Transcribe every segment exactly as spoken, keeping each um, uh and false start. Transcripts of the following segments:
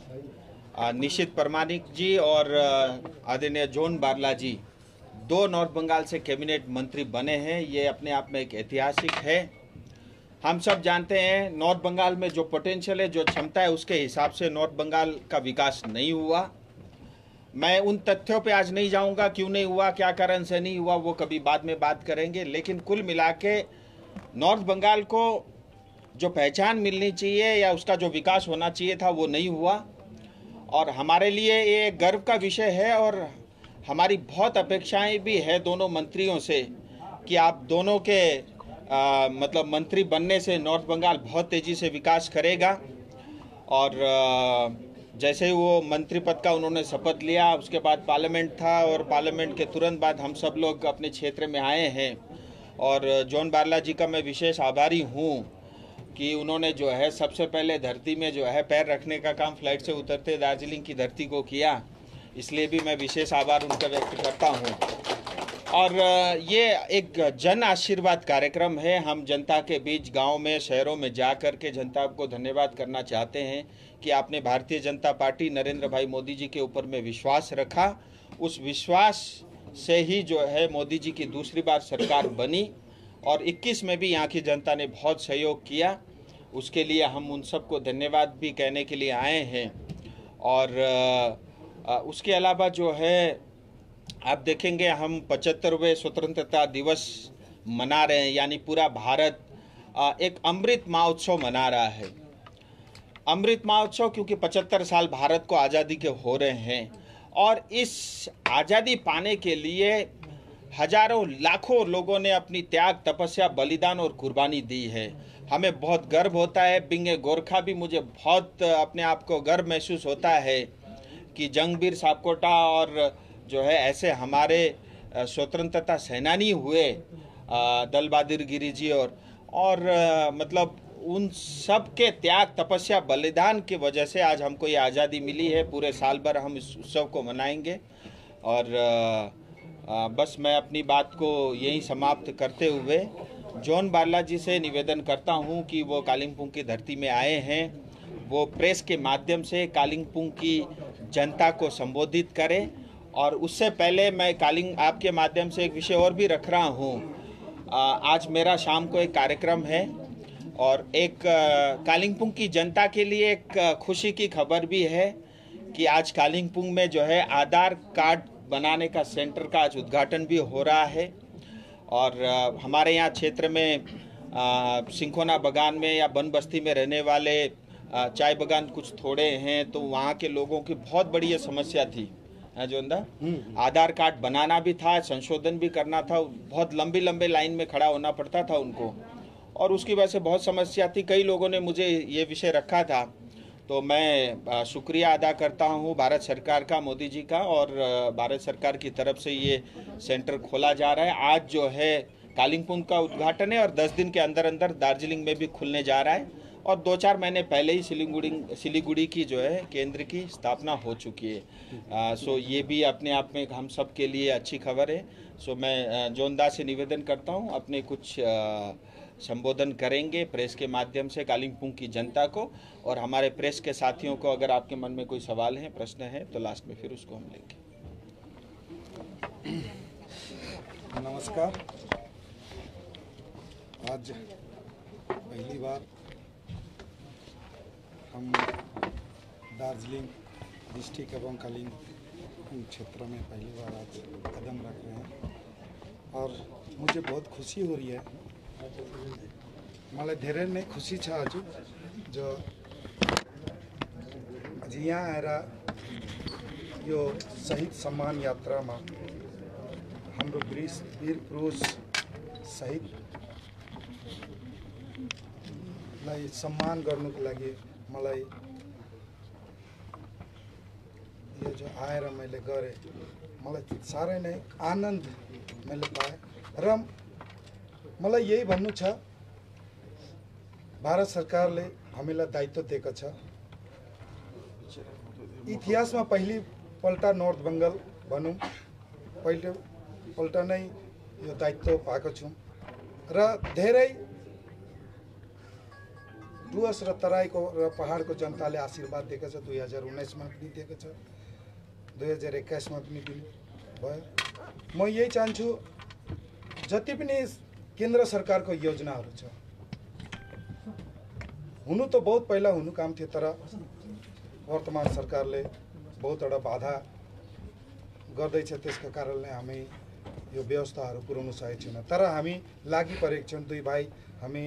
निशित परमानिक जी और आदरणीय जॉन बारला जी दो नॉर्थ बंगाल से कैबिनेट मंत्री बने हैं। ये अपने आप में एक ऐतिहासिक है। हम सब जानते हैं नॉर्थ बंगाल में जो पोटेंशियल है, जो क्षमता है, उसके हिसाब से नॉर्थ बंगाल का विकास नहीं हुआ। मैं उन तथ्यों पे आज नहीं जाऊंगा, क्यों नहीं हुआ, क्या कारण से नहीं हुआ, वो कभी बाद में बात करेंगे। लेकिन कुल मिला के नॉर्थ बंगाल को जो पहचान मिलनी चाहिए या उसका जो विकास होना चाहिए था वो नहीं हुआ। और हमारे लिए ये गर्व का विषय है और हमारी बहुत अपेक्षाएं भी है दोनों मंत्रियों से कि आप दोनों के आ, मतलब मंत्री बनने से नॉर्थ बंगाल बहुत तेज़ी से विकास करेगा। और आ, जैसे ही वो मंत्री पद का उन्होंने शपथ लिया, उसके बाद पार्लियामेंट था और पार्लियामेंट के तुरंत बाद हम सब लोग अपने क्षेत्र में आए हैं। और जॉन बारला जी का मैं विशेष आभारी हूँ कि उन्होंने जो है सबसे पहले धरती में जो है पैर रखने का काम फ्लाइट से उतरते दार्जिलिंग की धरती को किया, इसलिए भी मैं विशेष आभार उनका व्यक्त करता हूँ। और ये एक जन आशीर्वाद कार्यक्रम है। हम जनता के बीच गांव में, शहरों में जा कर के जनता को धन्यवाद करना चाहते हैं कि आपने भारतीय जनता पार्टी नरेंद्र भाई मोदी जी के ऊपर में विश्वास रखा। उस विश्वास से ही जो है मोदी जी की दूसरी बार सरकार बनी और इक्कीस में भी यहाँ की जनता ने बहुत सहयोग किया। उसके लिए हम उन सबको धन्यवाद भी कहने के लिए आए हैं। और उसके अलावा जो है आप देखेंगे हम पचहत्तरवें स्वतंत्रता दिवस मना रहे हैं, यानी पूरा भारत एक अमृत महोत्सव मना रहा है। अमृत महोत्सव क्योंकि पचहत्तर साल भारत को आज़ादी के हो रहे हैं और इस आज़ादी पाने के लिए हजारों लाखों लोगों ने अपनी त्याग, तपस्या, बलिदान और कुर्बानी दी है। हमें बहुत गर्व होता है। बिंगे गोरखा भी मुझे बहुत अपने आप को गर्व महसूस होता है कि जंगबीर सापकोटा और जो है ऐसे हमारे स्वतंत्रता सेनानी हुए, दल बहादुर गिरी जी और और मतलब उन सब के त्याग, तपस्या, बलिदान की वजह से आज हमको ये आज़ादी मिली है। पूरे साल भर हम इस उत्सव को मनाएंगे। और आ, बस मैं अपनी बात को यहीं समाप्त करते हुए जॉन बारला जी से निवेदन करता हूं कि वो कालिम्पोंग की धरती में आए हैं, वो प्रेस के माध्यम से कालिम्पोंग की जनता को संबोधित करें। और उससे पहले मैं कालिंग आपके माध्यम से एक विषय और भी रख रहा हूं। आज मेरा शाम को एक कार्यक्रम है और एक कालिम्पोंग की जनता के लिए एक खुशी की खबर भी है कि आज कालिम्पोंग में जो है आधार कार्ड बनाने का सेंटर का आज उद्घाटन भी हो रहा है। और हमारे यहाँ क्षेत्र में सिंखोना बगान में या बन बस्ती में रहने वाले चाय बगान कुछ थोड़े हैं, तो वहाँ के लोगों की बहुत बड़ी ये समस्या थी जो अंदर आधार कार्ड बनाना भी था, संशोधन भी करना था। बहुत लंबी लंबे लाइन में खड़ा होना पड़ता था उनको और उसकी वजह से बहुत समस्या थी। कई लोगों ने मुझे ये विषय रखा था, तो मैं शुक्रिया अदा करता हूँ भारत सरकार का, मोदी जी का, और भारत सरकार की तरफ से ये सेंटर खोला जा रहा है। आज जो है कालिम्पोंग का उद्घाटन है और दस दिन के अंदर अंदर दार्जिलिंग में भी खुलने जा रहा है और दो चार महीने पहले ही सिलीगुड़ी सिलीगुड़ी की जो है केंद्र की स्थापना हो चुकी है। आ, सो ये भी अपने आप में हम सब के लिए अच्छी खबर है। सो मैं जॉन दा से निवेदन करता हूँ, अपने कुछ संबोधन करेंगे प्रेस के माध्यम से कालिम्पोंग की जनता को, और हमारे प्रेस के साथियों को अगर आपके मन में कोई सवाल है, प्रश्न है, तो लास्ट में फिर उसको हम लेंगे। नमस्कार। आज पहली बार हम दार्जिलिंग डिस्ट्रिक्ट एवं कालिम्पोंग क्षेत्र में पहली बार आज कदम रख रहे हैं और मुझे बहुत खुशी हो रही है। मलाई धेरै नै खुशी छ आज जो आज यहाँ आएर यो शहीद सम्मान यात्रा में हाम्रो वीर वीर पुरुष शहीद लाई सम्मान गर्नुको लागि मलाई यो जो आएर मैले गरेँ, मलाई साह्रै नै आनन्द मैले पाएँ र मलाई यही भन्नु छ, भारत सरकारले हामीलाई दायित्व दिएको छ। इतिहासमा पहिली पल्ट नॉर्थ बंगाल भनौँ पहिलो पल्ट नै यो दायित्व पाएको छु र धेरै डुवर्स र तराईको र पहाडको जनताले आशीर्वाद दिएको छ। दुई हजार उन्नाइसमा पनि दिएको छ, दुई हजार एक्काइसमा पनि भयो। म यही चाहन्छु जति पनि केन्द्र सरकारको योजनाहरू छ, हुनु त बहुत पहिला हुनु काम थियो, तर वर्तमान सरकारले बहुतवटा बाधा गर्दैछ। त्यसको कारणले हामी यो व्यवस्थाहरू पुर्याउन सकेको छैन। तर हामी लागि परेको छौँ। दुई भाइ हामी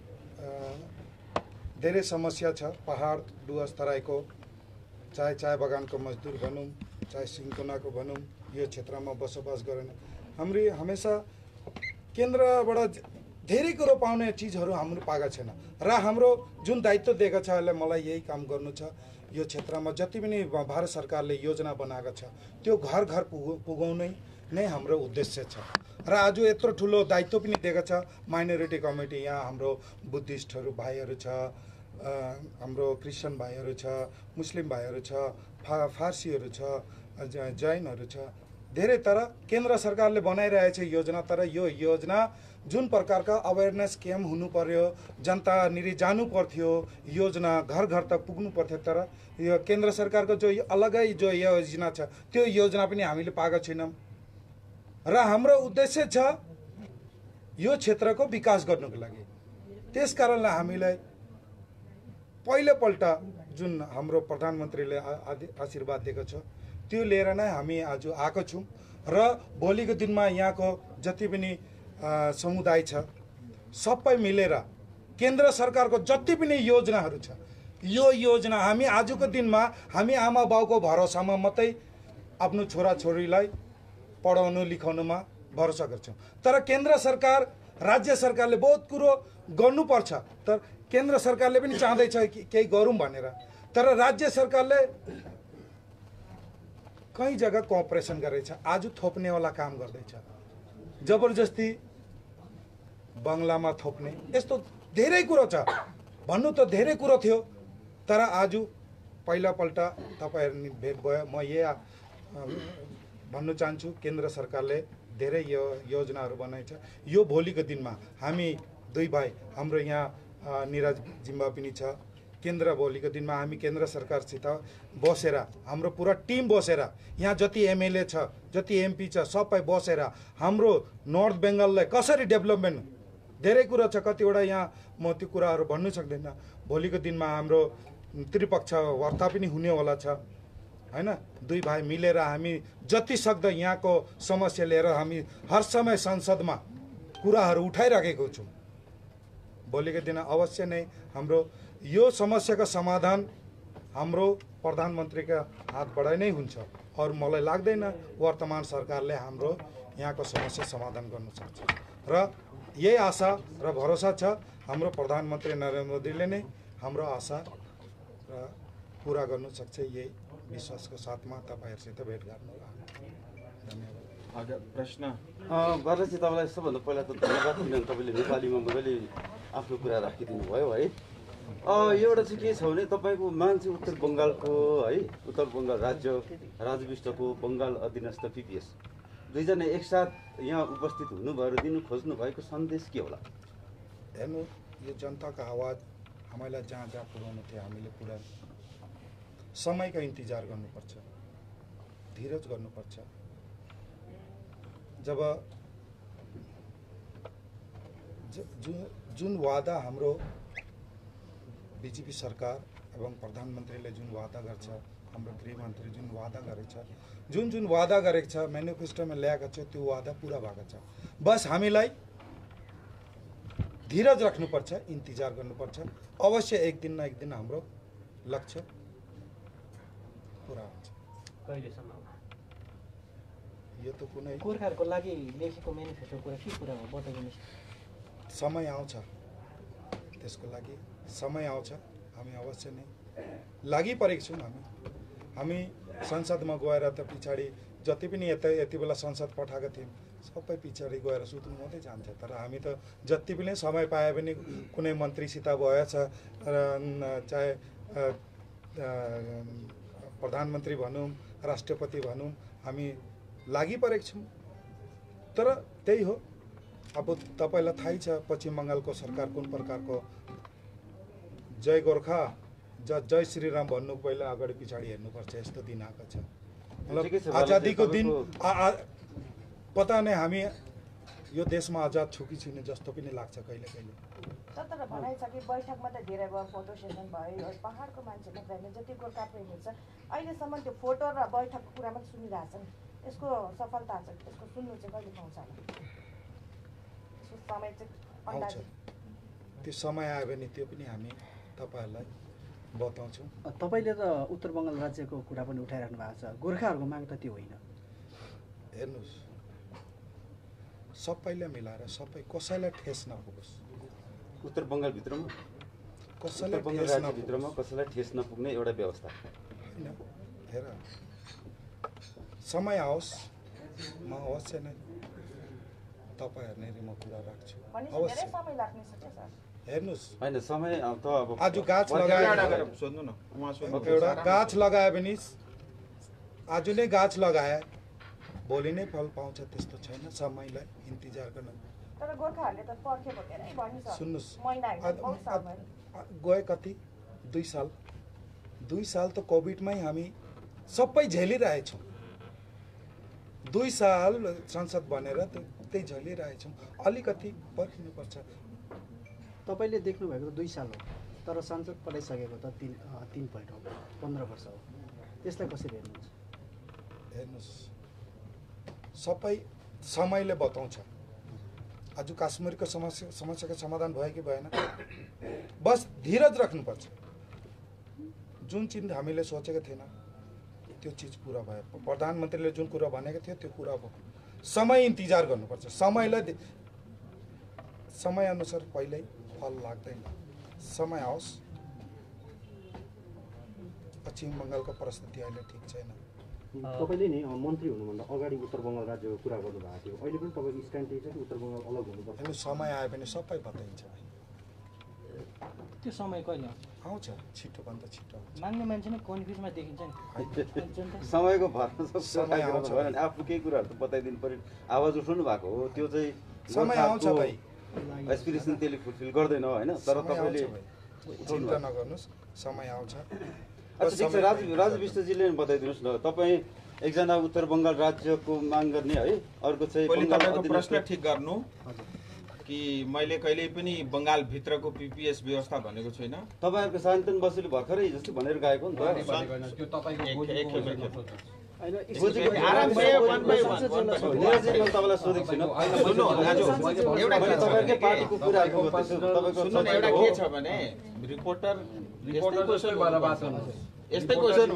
धेरै समस्या छ। पहाड डुवर्स तराईको, चाहे चाय बगानको मजदुर भनौँ, चाहे सिन्कोनाको भनौँ, यो क्षेत्रमा बसोबास गर्ने हाम्रो हमेसा केन्द्रबाट धेरै कुरो पाउने चिजहरू हाम्रो पाएको छैन। र हाम्रो जुन दायित्व दिएको छ अहिले मलाई यही काम गर्नु छ। यो क्षेत्रमा जति पनि भारत सरकारले योजना बनाएको छ त्यो घर घर पुग पुगाउने नै हाम्रो उद्देश्य छ। र आज यत्रो ठुलो दायित्व पनि दिएको छ। माइनोरिटी कमिटी यहाँ हाम्रो बुद्धिस्टहरू भाइहरू छ, हाम्रो क्रिस्चियन भाइहरू छ, मुस्लिम भाइहरू छ, फा फारसीहरू छ, जैनहरू छ, धेरै। तर केन्द्र सरकारले बनाइरहेको छ योजना। तर यो योजना जुन प्रकारका अवेरनेस क्याम्प हुनु पर्यो, जनता निरी जानु पर्थ्यो, योजना घर घर तक पुग्नु पर्थ्यो। तर यो केन्द्र सरकारको जो अलगै जो योजना छ त्यो योजना पनि हामीले पाएका छैनौँ। र हाम्रो उद्देश्य छ यो क्षेत्रको विकास गर्नको लागि। त्यस कारणले हामीलाई पहिलोपल्ट जुन हाम्रो प्रधानमन्त्रीले आशीर्वाद दिएको छ त्यो लिएर नै हामी आज आएको छौँ। र भोलिको दिनमा यहाँको जति पनि समुदाय छ सबै मिलेर केन्द्र सरकारको जति पनि योजनाहरू छ यो योजना हामी आजको दिनमा हामी आमा बाउको भरोसामा मात्रै आफ्नो छोराछोरीलाई पढाउनु लेखाउनुमा भरोसा गर्छौँ। तर केन्द्र सरकार, राज्य सरकारले बहुत कुरो गर्नुपर्छ। तर केन्द्र सरकारले पनि चाहँदैछ कि केही गरौँ भनेर। तर राज्य सरकारले कई जग्गा कोअपरेसन गरेछ, आज थोप्नेवाला काम गर्दैछ, जबरजस्ती बङ्गलामा थोप्ने, यस्तो धेरै कुरो छ। भन्नु त धेरै कुरो थियो, तर आज पहिलोपल्ट तपाईँहरू भेट भयो। म यही भन्नु चाहन्छु केन्द्र सरकारले धेरै यो योजनाहरू बनाएछ। यो भोलिको दिनमा हामी दुई भाइ, हाम्रो यहाँ निरज जिम्बा पनि छ। केन्द्र भोलिको दिनमा हामी केन्द्र सरकारसित बसेर, हाम्रो पुरा टिम बसेर, यहाँ जति एमएलए छ, जति एमपी छ, सबै बसेर हाम्रो नर्थ बेङ्गललाई कसरी डेभलपमेन्ट, धेरै कुरा छ, कतिवटा यहाँ म त्यो कुराहरू भन्नु सक्दैन। भोलिको दिनमा हाम्रो त्रिपक्ष वार्ता पनि हुनेवाला छ, हैन। दुई भाइ मिलेर हामी जति सक्दो यहाँको समस्या लिएर हामी हर समय संसदमा कुराहरू उठाइराखेको छौँ। भोलिको दिन अवश्य नै हाम्रो यो समस्याको समाधान हाम्रो प्रधानमन्त्रीका हातबाट नै हुन्छ। और मलाई लाग्दैन वर्तमान सरकारले हाम्रो यहाँको समस्या समाधान गर्न सक्छ। र यही आशा र भरोसा छ हाम्रो प्रधानमन्त्री नरेन्द्र मोदीले नै हाम्रो आशा र पुरा गर्न सक्छ। यही विश्वासको साथमा तपाईँहरूसित भेटघाट होला। धन्यवाद। हजुर प्रश्न बालाजी, तपाईँलाई सबभन्दा पहिला त धन्यवाद, किनभने तपाईँले नेपालीमा मजाले आफ्नो कुरा राखिदिनु भयो है। एउटा चाहिँ के छ भने तपाईँको मान्छे उत्तर बङ्गालको है, उत्तर बङ्गाल राज्य राजविष्टको बङ्गाल अधीनस्थ पिपिएस दुईजना एकसाथ यहाँ उपस्थित हुनुभयो र दिनु खोज्नु भएको सन्देश के होला? हेर्नु, यो जनताको आवाज हामीलाई जहाँ जहाँ पुर्याउनु थियो हामीले पुरा समयको इन्तजार गर्नुपर्छ, धीरज गर्नुपर्छ। जब जुन जुन वादा हाम्रो बिजेपी सरकार एवं प्रधानमन्त्रीले जुन वादा गर्छ, हाम्रो गृहमन्त्री जुन वादा गरेछ, जुन जुन वादा गरेको छ मेनिफेस्टोमा ल्याएको छ त्यो वादा पुरा भएको छ। बस हामीलाई धीरज राख्नुपर्छ, इन्तजार गर्नुपर्छ। अवश्य एक दिन न एक दिन हाम्रो लक्ष्य पुरा हुन्छ। कहिलेसम्म यो त कुनै गोर्खाहरूको लागि लेखेको मेनिफेस्टो कुरा के कुरा हो बताइदिनुहोस्। समय आउँछ, त्यसको लागि समय आउँछ। हामी अवश्य नै लागि परेको छौँ। हामी हामी संसदमा गएर त पछाडि जति पनि यता यति बेला संसद पठाएको थियौँ सबै पछाडि गएर सुत्नु मात्रै जान्छ। तर हामी त जति पनि समय पाए पनि कुनै मन्त्रीसित भएछ, चाहे प्रधानमन्त्री भनौँ, राष्ट्रपति भनौँ, हामी लागि परेको छौँ। तर त्यही हो, अब तपाईँलाई थाहै छ पश्चिम बङ्गालको सरकार कुन प्रकारको जय गोर्खा ज जय श्रीराम भन्नु पहिला अगाडि पछाडि हेर्नुपर्छ यस्तो दिन आएको छ ठिकै छ, मतलब बाबा, आजादीको दिन तपाईँको- आ- आ- पता नै हामी यो देशमा आजाद छु कि छैन जस्तो पनि लाग्छ कहिले कहिले तर तर भनाइ छ कि बैठकमा त धेरै भयो, फोटो सेसन भयो, पहाडको मान्छेले भने जति गोर्खा प्रेमी छ अहिलेसम्म त्यो फोटो र बैठकको कुरा मात्रै सुनिरहेछ नि। यसको सफलता छ, यसको सुन्नु चाहिँ कहिले पाउँछ होला? यसको समय चाहिँ आउँछ अन्दाज त्यो समय आयो भने त्यो पनि हामी तपाईँहरूलाई बताउँछौँ। तपाईँले त उत्तर बङ्गाल राज्यको कुरा पनि उठाइराख्नु भएको छ, गोर्खाहरूको माग त त्यो होइन। हेर्नुहोस् सबैलाई मिलाएर सबै कसैलाई ठेस नपुगोस्, उत्तर बङ्गालभित्रमा कसैलाई उत्तर बङ्गाल ठेस राज्यभित्रमा नपुगोस् कसैलाई ठेस नपुग्ने एउटा व्यवस्था। होइन हेर समय आओस् म अवश्य नै तपाईँहरूले म कुरा राख्छु भनेपछि धेरै अवश्य। समय लाग्ने छ क्या सर? हेर्नुहोस् होइन समय त अब आज गाछ एउटा लगाएर गरेर सोध्नु न उहाँ सोध्नु एउटा गाछ लगायो भने आज नै गाछ लगाए भोलि नै फल पाउँछ त्यस्तो छैन। समयलाई इन्तजार गर्न तर गोर्खाहरूले त पर्खेको धेरै भयो नि सर। सुन्नुहोस् महिना होइन, अ- बहुत साल भयो। अ- गए कति दुई साल दुई साल त कोभिडमै हामी सबै झेलिरहेछौँ। दुई साल संसद बनेर त्यो त्यही झेलिरहेछौँ। अलिकति पर्खिनुपर्छ। तपाईँले देख्नुभएको त दुई साल हो, तर संसद पठाइसकेको त तिन अँ, तिनपल्ट हो, पन्ध्र वर्ष हो। त्यसलाई कसरी हेर्नुहुन्छ? हेर्नुहोस् सबै समयले बताउँछ। आज काश्मीरको समस्या समस्याको समाधान भयो कि भएन, बस धीरज राख्नुपर्छ। जुन चिज हामीले सोचेको थिएन त्यो चिज पुरा भयो। प्रधानमन्त्रीले जुन कुरा भनेको थियो त्यो पुरा भयो। समय इन्तजार गर्नुपर्छ। समयलाई दे- समयअनुसार पहिल्यै फल लाग्दैन। समय आओस्। पश्चिम बङ्गालको परिस्थिति अहिले ठिक छैन। तपाईँले नि मन्त्री हुनुभन्दा अगाडि उत्तर बङ्गाल राज्यको कुरा गर्नुभएको थियो, अहिले पनि तपाईँको स्ट्यान्ड त्यही छ कि उत्तर बङ्गाल अलग हुनुपर्छ? हेर्नु समय आयो भने सबै बताइन्छ। त्यो समय कहिले आउँछ छिटोभन्दा छिटो आउँछ। मान्ने मान्छे नै कन्फ्युजमा देखिन्छ नि। समयको भरमा समय आउँछ भाइ। आफ्नो केही कुराहरू त बताइदिनु पर्यो। आवाज उठाउनु भएको हो, त्यो चाहिँ समय आउँछ भाइ। एसपिरेसन त्यसले फुलफिल गर्दैन होइन, तर समय आउँछ तपाईँले भाइ। चिन्ता नगर्नुहोस् समय आउँछ। अच्छा ठिक छ, राजु राजु विष्टजीले बताइदिनुहोस् न, तपाईँ एकजना उत्तर बङ्गाल राज्यको माग गर्ने है, अर्को चाहिँ पहिले बङ्गाल तपाईँको अधिनियमको- प्रश्न ठिक गर्नु कि मैले कहिले पनि बङ्गाल भित्रको पिपिएस व्यवस्था भनेको छैन। तपाईँहरूको सान्तन बसुले भर्खरै जस्तो भनेर गएको नि त। एक- एक- एक- एक- होइन, बुझेको थिएँ। आरामसे one by one, one by one। निरजजी, मैले तपाईँलाई सोधेको छुइनँ। सुन्नु, दाजु, एउटा मैले के छ तपाईँकै भने पार्टीको कुराहरू गर्दैछु। तपाईँको सुन्नु न, एउटा तपाईँको- के छ भने रिपोर्टर यस्तै क्वेसन यस्तै क्वेसन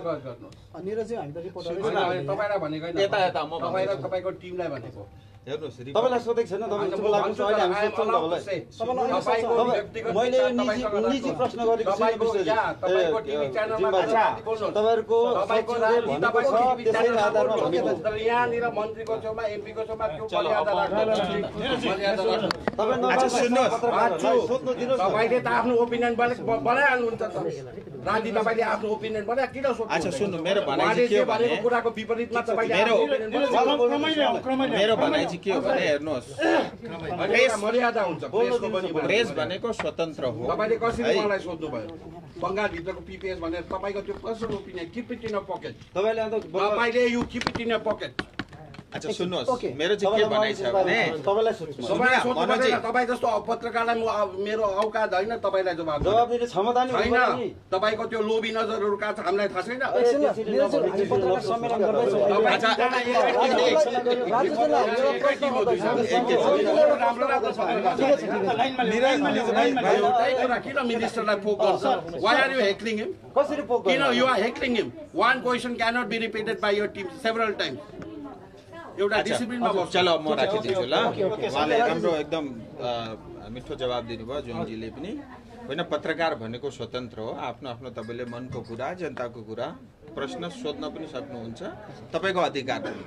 निरजजी हामी त रिपोर्टर तपाईँलाई भनेको होइन, यता यता म तपाईँ र भन्दैछु। तपाईँको टिमलाई भनेको। हेर्नुहोस् तपाईँलाई सोधेको छैन, तपाईँ चुप लाग्नु छ, अहिले हामी सोध्छौँ नि तपाईँलाई। तपाईँको तपाईँ- व्यक्तिगत मैले विचार निजी तपाईँसँग निजी राख्नु। प्रश्न गरेको छु तपाईँको विष्टजी। यहाँ, तपाईँको ए, टिभी च्यानलमा जिम्बा अच्छा, छ। बोल्नुहोस्। तपाईँहरूको तपाईँको सचिवले राजनीति भनेको तपाईँको छ, टिभी त्यसै च्यानलमा आधारमा बोल्नुहोस्। भनेको। तर यहाँनिर मन्त्रीको छेउमा एमपीको छेउमा त्यो मर्यादा राख्नु। मर्यादा राख्नु। तपाईँ अच्छा, नपास सुन्नुहोस्। पत्रकारहरूलाई सोध्नु दिनुहोस् न। तपाईँले त आफ्नो ओपिनियन बनाइहाल्नुहुन्छ त। राजनीति तपाईँले आफ्नो ओपिनियन बनाए किन सोध्नु? अच्छा, सुन्नु, मेरो भनाइ उहाँले चाहिँ के जे हो भने- भनेको कुराको विपरीतमा तपाईँले मेरो- आफ्नो opinion बनाउनु। मेरो भनाइ चाहिँ के हो भने हेर्नुहोस्, अनि एउटा मर्यादा हुन्छ प्रेसको पनि। प्रेस भनेको स्वतन्त्र हो तपाईँले कसरी है? मलाई सोध्नुभयो? बङ्गालभित्रको पिपिएस भनेर तपाईँको त्यो कसरी opinion? Keep it in a pocket. तपाईँले अन्त तपाईँले you keep it in a pocket. अच्छा सुन्नुहोस्, मेरो चाहिँ के भनाइ छ भने तपाईँलाई सोध्छु म। तपाईँलाई सोध्नु मनोज पर्दैन। जी। तपाईँ जस्तो पत्रकारलाई म मेरो औकात होइन तपाईँलाई जवाब दिने। जवाब दिने क्षमता नि छैन। हुनुपर्छ नि। तपाईँको त्यो लोभी नजरहरू कहाँ छ हामीलाई थाहा छैन। एकछिन ल, निरज जी, हामी पत्रकार सम्मेलन गर्दैछौँ। तपाईँ अच्छा, दुईजना एक- एक- एक- राजु एक- जी, राजु जी, एउटा प्रश्न गर्दैछु। राम्रो राम्रो छ। ठिकै छ, ठिकै छ। निरज निरज भाइ भाइ एउटै कुरा किन मिनिस्टरलाई पोक गर्छ? Why are you heckling him? कसरी पोक You know, गर्नु? you are heckling him. One question cannot be repeated by your team several times. एउटा अच्छा, डिसिप्लिनमा बस्छ। चलो म राखिदिन्छु ल। उहाँले राम्रो एकदम अ, मिठो जवाब दिनुभयो जुनजीले पनि। होइन, पत्रकार भनेको स्वतन्त्र हो। आफ्नो आफ्नो तपाईँले मनको कुरा, जनताको कुरा प्रश्न सोध्न पनि सक्नुहुन्छ, तपाईँको अधिकार हो।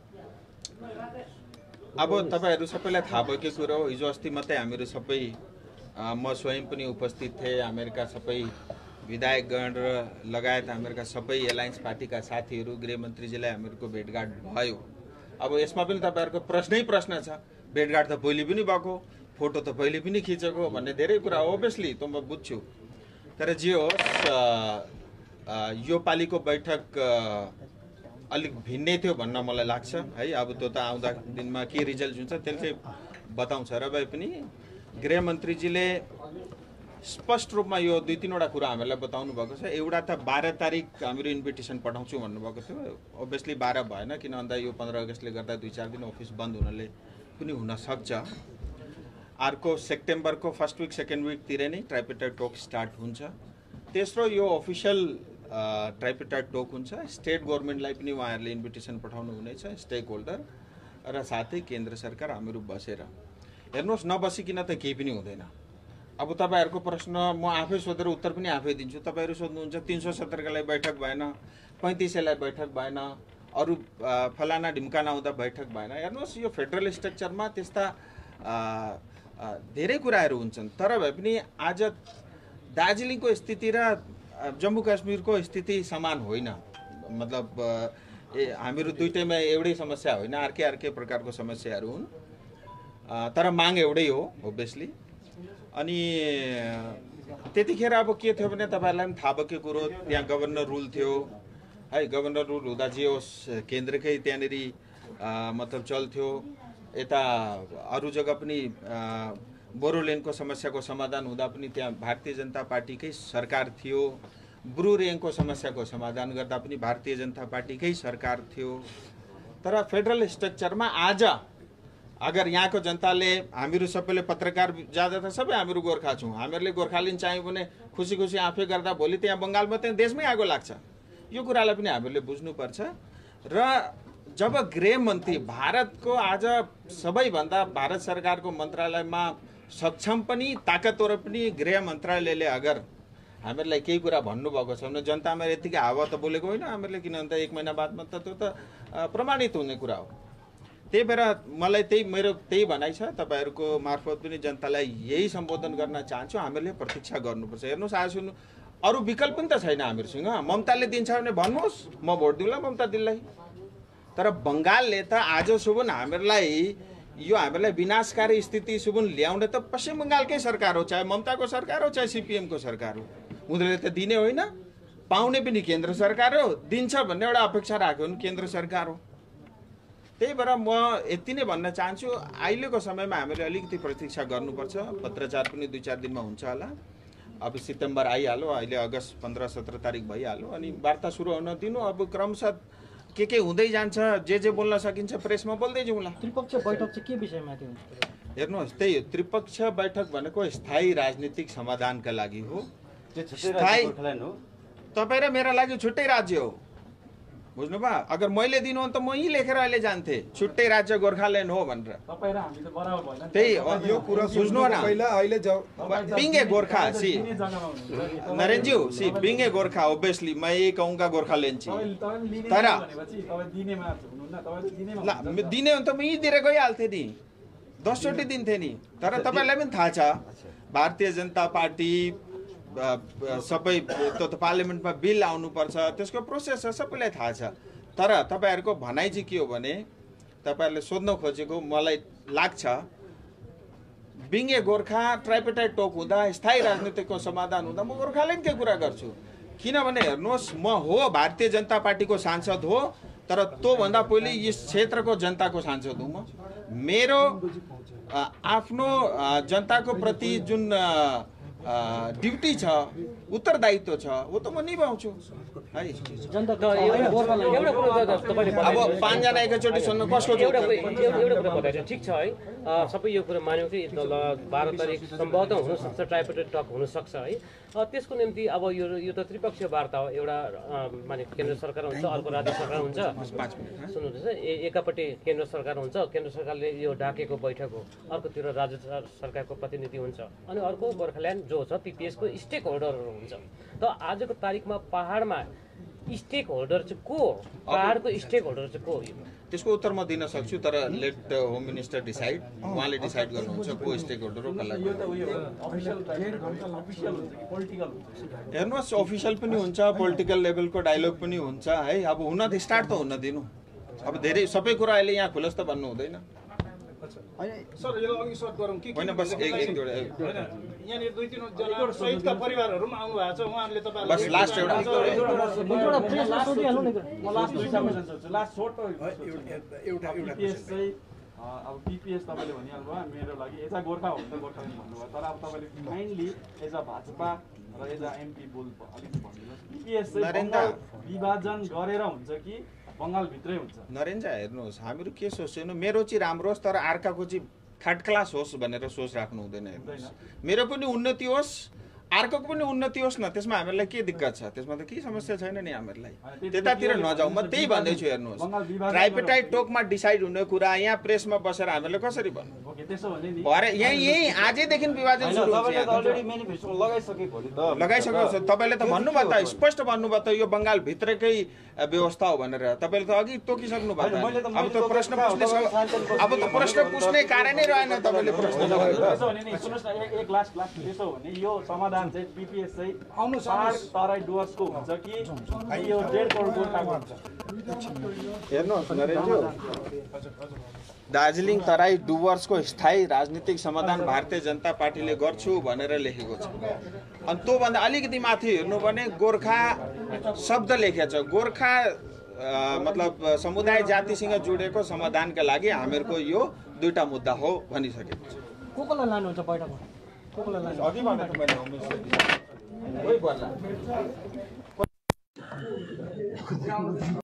अब तपाईँहरू सबैलाई थाहा भएकै कुरो हो, हिजो अस्ति मात्रै हामीहरू सबै अ, म स्वयं पनि उपस्थित थिएँ। हामीहरूका सबै विधायकगण र लगायत हामीहरूका सबै एलायन्स पार्टीका साथीहरू, गृहमन्त्रीजीलाई हामीहरूको भेटघाट भयो। अब यसमा पनि तपाईँहरूको प्रश्नै प्रश्न छ। भेटघाट त पहिले पनि भएको, फोटो त पहिले पनि खिचेको भन्ने धेरै कुरा हो। ओभियसली त म बुझ्छु। तर जे होस् यो पालिको बैठक अलिक भिन्नै थियो भन्न मलाई लाग्छ है। अब त्यो त आउँदा दिनमा के रिजल्ट हुन्छ त्यसले बताउँछ। र भए पनि गृहमन्त्रीजीले स्पष्ट रूपमा यो दुई तीनवटा कुरा हामीलाई बताउनु भएको छ। एउटा त बाह्र तारिक हामीहरू इन्भिटेसन पठाउँछु भन्नुभएको थियो। ओभियसली बाह्र भएन, किन भन्दा यो पन्ध्र अगस्तले गर्दा दुई चार दिन अफिस बन्द हुनाले पनि हुनसक्छ। अर्को सेप्टेम्बरको फर्स्ट विक सेकेन्ड विकतिर नै ट्राइपेटाइड टोक स्टार्ट हुन्छ। तेस्रो यो अफिसियल ट्राइपेटाइड टोक हुन्छ। स्टेट गभर्मेन्टलाई पनि उहाँहरूले इन्भिटेसन पठाउनु हुनेछ, स्टेक होल्डर र साथै केन्द्र सरकार हामीहरू बसेर। हेर्नुहोस्, नबसिकन त केही पनि हुँदैन। अब तपाईँहरूको प्रश्न म आफै सोधेर उत्तर पनि आफै दिन्छु। तपाईँहरू सोध्नुहुन्छ तीन सौ सत्तरकालाई बैठक भएन, पैँतिसैलाई बैठक भएन, अरू फलाना ढिम्काना हुँदा बैठक भएन। हेर्नुहोस्, यो फेडरल स्ट्रक्चरमा त्यस्ता धेरै कुराहरू हुन्छन्। तर भए पनि आज दार्जिलिङको स्थिति र जम्मू काश्मीरको स्थिति समान होइन। मतलब ए हामीहरू दुइटैमा एउटै समस्या होइन, अर्कै अर्कै प्रकारको समस्याहरू हुन्। तर माग एउटै हो ओभियसली। अनि त्यतिखेर अब के थियो भने तपाईँहरूलाई पनि थाहा भएको कुरो, त्यहाँ गभर्नर रुल थियो है। गभर्नर रुल हुँदा जे होस् केन्द्रकै त्यहाँनिर मतलब चल्थ्यो। यता अरू जग्गा पनि बोरोल्यान्डको समस्याको समाधान हुँदा पनि त्यहाँ भारतीय जनता पार्टीकै सरकार थियो। ब्रु रियाङको समस्याको समाधान गर्दा पनि भारतीय जनता पार्टीकै सरकार थियो। तर फेडरल स्ट्रक्चरमा आज अगर यहाँको जनताले, हामीहरू सबैले पत्रकार ज्यादा त सबै हामीहरू गोर्खा छौँ, हामीहरूले गोर्खाल्यान्ड चाहियो भने खुसी खुसी आफै गर्दा भोलि त्यहाँ बङ्गालमा त्यहाँ देशमै आगो लाग्छ। यो कुरालाई पनि हामीहरूले बुझ्नुपर्छ। र जब गृहमन्त्री भारतको आज सबैभन्दा भारत सरकारको मन्त्रालयमा सक्षम पनि ताकतवर पनि गृह मन्त्रालयले अगर हामीहरूलाई केही कुरा भन्नुभएको छ भने जनतामा यतिकै हावा त बोलेको होइन हामीहरूले, किन भन्दा एक महिना बादमा त त्यो त प्रमाणित हुने कुरा हो। त्यही भएर मलाई त्यही मेरो त्यही भनाइ छ। तपाईँहरूको मार्फत पनि जनतालाई यही सम्बोधन गर्न चाहन्छु, हामीहरूले प्रतीक्षा गर्नुपर्छ। हेर्नुहोस्, आज सुन्नु, अरू विकल्प पनि त छैन हामीहरूसँग। ममताले दिन्छ भने भन्नुहोस्, म भोट दिउँला ममता दिदीलाई। तर बङ्गालले त आज सुबुन हामीहरूलाई यो हामीलाई विनाशकारी स्थिति सुबुन ल्याउने त पश्चिम बङ्गालकै सरकार हो, चाहे ममताको सरकार हो चाहे सिपिएमको सरकार हो। उनीहरूले त दिने होइन, पाउने पनि केन्द्र सरकार हो। दिन्छ भन्ने एउटा अपेक्षा राख्यो भने केन्द्र सरकार हो। त्यही भएर म यति नै भन्न चाहन्छु, अहिलेको समयमा हामीले अलिकति प्रतीक्षा गर्नुपर्छ। पत्रचार पनि दुई चार दिनमा हुन्छ होला। अब सितम्बर आइहाल्यो, अहिले अगस्त पन्ध्र सत्र तारिक भइहाल्यो। अनि वार्ता सुरु हुन दिनु। अब क्रमशः के के हुँदै जान्छ, जे जे बोल्न सकिन्छ प्रेसमा बोल्दै जाउँला। त्रिपक्ष बैठक चाहिँ के विषयमा थियो? हेर्नुहोस्, त्यही त्रिपक्ष बैठक भनेको स्थायी राजनीतिक समाधानका लागि हो। स्थायी तपाईँ र मेरा लागि छुट्टै राज्य हो, बुझ्नुभयो? अगर मैले दिनु हो भने त म यहीँ लेखेर अहिले जान्थेँ छुट्टै राज्य गोर्खाल्यान्ड हो भनेर। त्यही यो कुरा बुझ्नु न। पहिला अहिले बिंग ए गोरखा सी नरेनज्यू see being a Gorkha obviously मैं यही कहूँगा गोर्खाल्यान्ड चाहिँ। तर दिने हो भने त म यहीँ दिएर गइहाल्थेँ नि, दसचोटि दिन्थेँ नि। तर तपाईँलाई पनि थाहा छ भारतीय जनता पार्टी सबै त्यो त पार्लियामेन्टमा बिल आउनुपर्छ, त्यसको प्रोसेस छ, सबैलाई थाहा छ। तर तपाईँहरूको भनाइ चाहिँ के हो भने तपाईँहरूले सोध्न खोजेको मलाई लाग्छ बिङ ए गोर्खा ट्राइपेटाइड टोक हुँदा स्थायी राजनीतिको समाधान हुँदा म गोर्खाल्यान्डकै कुरा गर्छु। किनभने हेर्नुहोस्, म हो भारतीय जनता पार्टीको सांसद हो, तर त्योभन्दा पहिले यस क्षेत्रको जनताको सांसद हुँ। म मेरो आफ्नो जनताको प्रति जुन ड्युटी छ, उत्तरदायित्व छ, वो त म निभाउँछु है। अब पाँचजना एकैचोटि सुन्नु कसको एउटा एउटा कुरा बताइदिनु, ठिक छ है, सबै यो कुरा मान्यौँ कि बाह्र तारिक सम्भवतः हुनसक्छ, ट्राइपेटाइड टक हुनसक्छ है। त्यसको निम्ति अब यो यो त त्रिपक्षीय वार्ता हो। एउटा माने केन्द्र सरकार हुन्छ, अर्को राज्य सरकार हुन्छ। सुन्नुहोस्, एकापट्टि केन्द्र सरकार हुन्छ, केन्द्र सरकारले यो डाकेको बैठक हो, अर्कोतिर राज्य सरकारको प्रतिनिधि हुन्छ, अनि अर्को गोर्खाल्यान्ड जो छ ती त्यसको स्टेक होल्डरहरू हुन्छ। त आजको तारिकमा पहाडमा स्टेक होल्डर चाहिँ को हो? पहाडको स्टेक होल्डर चाहिँ को हो? त्यसको उत्तर म दिन सक्छु, तर लेट होम मिनिस्टर डिसाइड। उहाँले डिसाइड गर्नुहुन्छ को स्टेक होल्डर हो कसलाई। हेर्नुहोस्, अफिसियल पनि हुन्छ, पोलिटिकल लेभलको डायलग पनि हुन्छ है। अब हुन त स्टार्ट त हुन दिनु। अब धेरै सबै कुरा अहिले यहाँ खुलस्त भन्नु हुँदैन। सर यो अघि सर्ट गरौँ कि होइन बस एक एक दुईवटा यहाँनिर दुई तिनजना शहीदका परिवारहरू पनि आउनु भएको छ उहाँहरूले बस लास्ट एउटा एउटा पिपिएस चाहिँ अब पिपिएस तपाईँले भनिहाल्नु भयो मेरो लागि एज अ गोर्खा हो भने त गोर्खा पनि भन्नुभयो तर अब तपाईँले काइन्डली एज अ भाजपा र एज अ एमपी बोल अलिकति भनिदिनुहोस् पिपिएस चाहिँ विभाजन गरेर हुन्छ कि बङ्गालभित्रै हुन्छ? नरेन्द्र हेर्नुहोस् हामीहरू के सोच्नु मेरो चाहिँ राम्रो होस् तर अर्काको चाहिँ थर्ड क्लास होस् भनेर सोच राख्नु हुँदैन। हेर्नुहोस् मेरो पनि उन्नति होस् अर्कोको पनि उन्नति होस् न, त्यसमा हामीहरूलाई के दिक्कत छ? त्यसमा त केही समस्या छैन नि हामीहरूलाई, त्यतातिर नजाउँ। म त्यही भन्दैछु हेर्नुहोस् ट्राइपेटाइड टोकमा डिसाइड हुने कुरा यहाँ प्रेसमा बसेर हामीहरूले कसरी भन्नु? भरे यहीँ यहीँ आजैदेखि विभाजन सुरु लगाइसकेको छ। तपाईँले त भन्नुभयो त स्पष्ट भन्नुभयो त यो बङ्गालभित्रकै व्यवस्था हो भनेर, तपाईँले त अघि तोकिसक्नु भएको। अब त प्रश्न पुछ्ने अब त प्रश्न पुछ्ने कारणै रहेन तपाईँले प्रश्न समाधान चाहिँ पिपिएस चाहिँ पहाड तराई डुवर्सको हुन्छ कि यो डेढ करोड गोर्खाको हुन्छ? हेर्नुहोस् नरेन्द्र, दार्जिलिङ तराई डुवर्सको स्थायी राजनीतिक समाधान भारतीय जनता पार्टीले गर्छु भनेर लेखेको छ। अनि त्योभन्दा अलिकति माथि हेर्नु भने गोर्खा शब्द लेखेको छ। गोर्खा मतलब समुदाय जातिसँग जोडेको समाधानका लागि हामीहरूको यो दुईटा मुद्दा हो भनिसकेको छ। को कोलाई लानुहुन्छ बैठकमा? को कोलाई लानुहुन्छ? अघि भनेको मैले उमेश